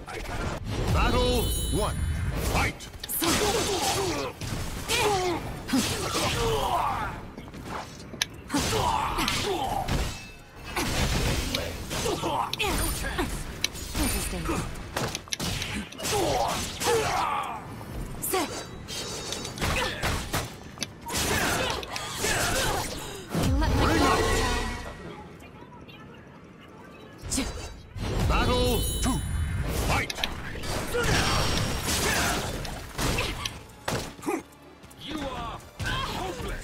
Battle 1. Fight! Interesting. Set. Let my guard down. Battle 2. Fight! You are hopeless.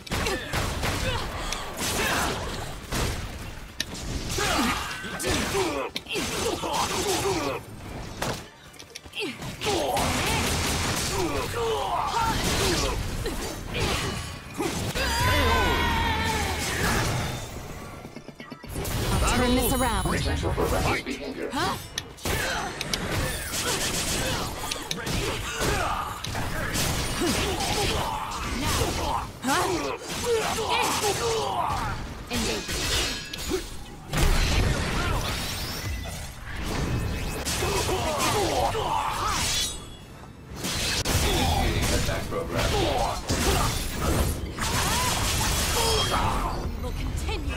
I'll turn this around. Potential for reckless behavior. Huh? Engage. Attack program. Will continue.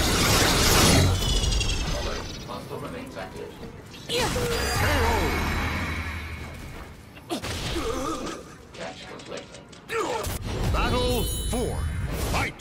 Alert. Hostile remains active. Catch complete. Battle 4. Fight!